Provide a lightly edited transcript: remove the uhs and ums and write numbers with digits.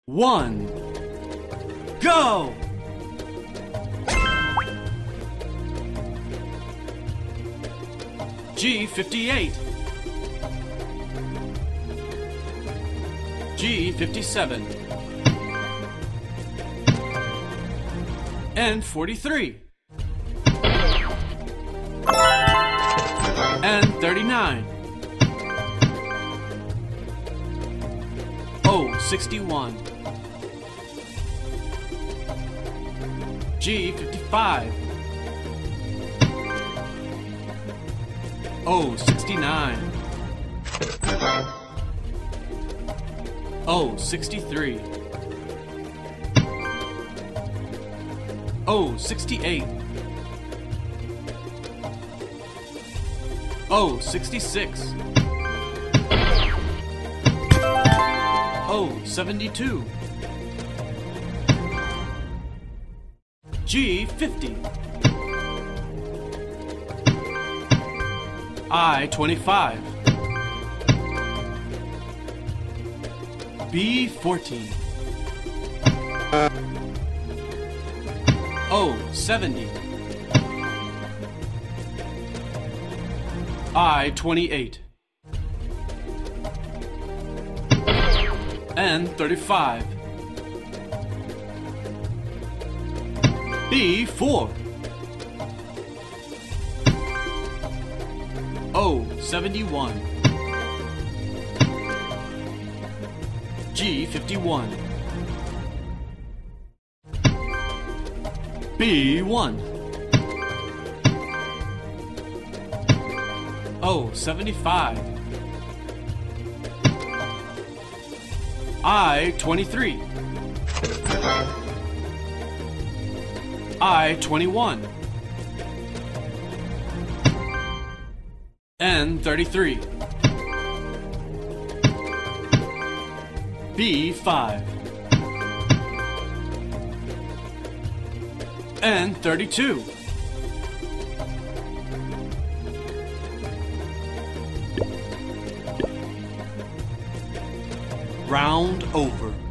1. Go! G58, G57, and 43, and 39, O61, G55, O69, O63, O68, O66, O72, G50, I-25, B14, O70, I-28, N35, B4, O71, G51, B1, O75, I-23, I-21, N33, B5, N32, Round over.